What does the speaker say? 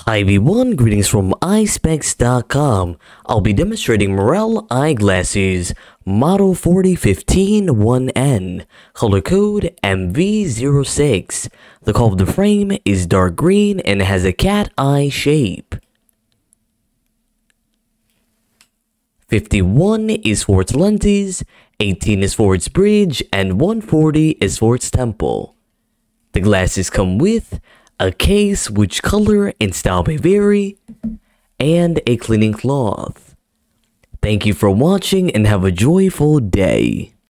Hi everyone, greetings from iSpecs.com. I'll be demonstrating Morel eyeglasses, Model-40151N, color code MV06. The color of the frame is dark green and has a cat eye shape. 51 is for its lenses, 18 is for its bridge, and 140 is for its temple. The glasses come with a case which color and style may vary, and a cleaning cloth. Thank you for watching and have a joyful day.